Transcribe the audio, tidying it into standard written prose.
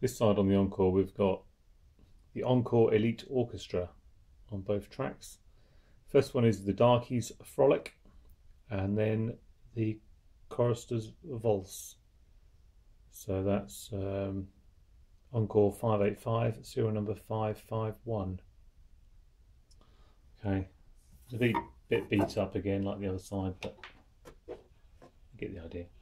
This side on the Encore, we've got the Encore Elite Orchestra on both tracks. First one is the Darkies Frolic, and then the Choristers Valse. So that's Encore 585, serial number 551. Okay, it's a bit beat up again like the other side, but you get the idea.